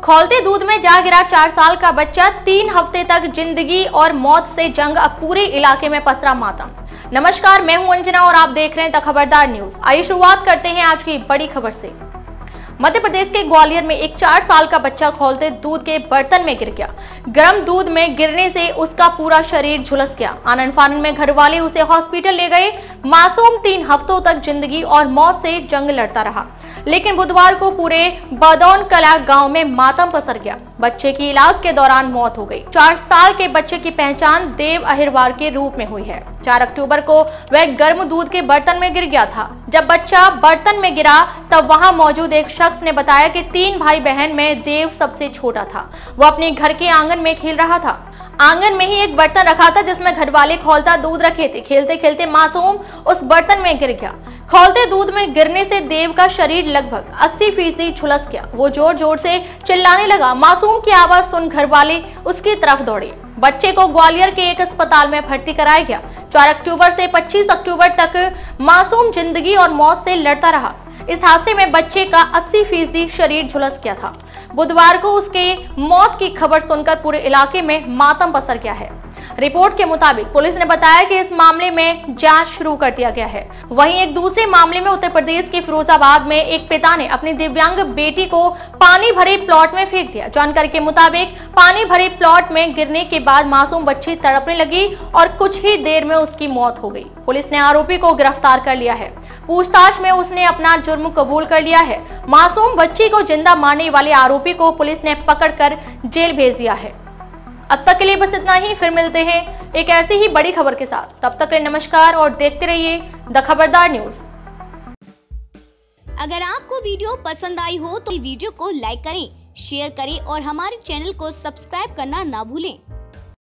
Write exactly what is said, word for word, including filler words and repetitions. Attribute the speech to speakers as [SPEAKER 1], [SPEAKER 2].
[SPEAKER 1] खौलते दूध में जा गिरा चार साल का बच्चा, तीन हफ्ते तक जिंदगी और मौत से जंग, अब पूरे इलाके में पसरा मातम। नमस्कार, मैं हूं अंजना और आप देख रहे हैं द खबरदार न्यूज। आइए शुरुआत करते हैं आज की बड़ी खबर से। मध्य प्रदेश के ग्वालियर में एक चार साल का बच्चा खौलते दूध के बर्तन में गिर गया। गर्म दूध में गिरने से उसका पूरा शरीर झुलस गया। आनन फानन में घर वाले उसे हॉस्पिटल ले गए। मासूम तीन हफ्तों तक जिंदगी और मौत से जंग लड़ता रहा, लेकिन बुधवार को पूरे बदौन कला गांव में मातम पसर गया। बच्चे की इलाज के दौरान मौत हो गई। चार साल के बच्चे की पहचान देव अहिरवार के रूप में हुई है। चार अक्टूबर को वह गर्म दूध के बर्तन में गिर गया था। जब बच्चा बर्तन में गिरा तब वहां मौजूद एक शख्स ने बताया कि तीन भाई बहन में देव सबसे छोटा था। वो अपने घर के आंगन में खेल रहा था। आंगन में ही एक बर्तन रखा था जिसमें घर वाले खौलता दूध रखे थे। खेलते खेलते मासूम उस बर्तन में गिर गया। खौलते दूध में गिरने से देव का शरीर लगभग अस्सी फीसदी झुलस गया। वो जोर जोर से चिल्लाने लगा। मासूम की आवाज सुन घर वाले उसकी तरफ दौड़े। बच्चे को ग्वालियर के एक अस्पताल में भर्ती कराया गया। चार अक्टूबर से पच्चीस अक्टूबर तक मासूम जिंदगी और मौत से लड़ता रहा। इस हादसे में बच्चे का अस्सी फीसदी शरीर झुलस गया था। बुधवार को उसके मौत की खबर सुनकर पूरे इलाके में मातम पसर गया है। रिपोर्ट के मुताबिक पुलिस ने बताया कि इस मामले में जांच शुरू कर दिया गया है। वहीं एक दूसरे मामले में उत्तर प्रदेश के फिरोजाबाद में एक पिता ने अपनी दिव्यांग बेटी को पानी भरे प्लॉट में फेंक दिया। जानकारी के मुताबिक पानी भरे प्लॉट में गिरने के बाद मासूम बच्ची तड़पने लगी और कुछ ही देर में उसकी मौत हो गई। पुलिस ने आरोपी को गिरफ्तार कर लिया है। पूछताछ में उसने अपना जुर्म कबूल कर लिया है। मासूम बच्ची को जिंदा मारने वाले आरोपी को पुलिस ने पकड़कर जेल भेज दिया है। अब तक के लिए बस इतना ही। फिर मिलते हैं एक ऐसी ही बड़ी खबर के साथ। तब तक के लिए नमस्कार और देखते रहिए द खबरदार न्यूज।
[SPEAKER 2] अगर आपको वीडियो पसंद आई हो तो वीडियो को लाइक करें, शेयर करें और हमारे चैनल को सब्सक्राइब करना ना भूलें।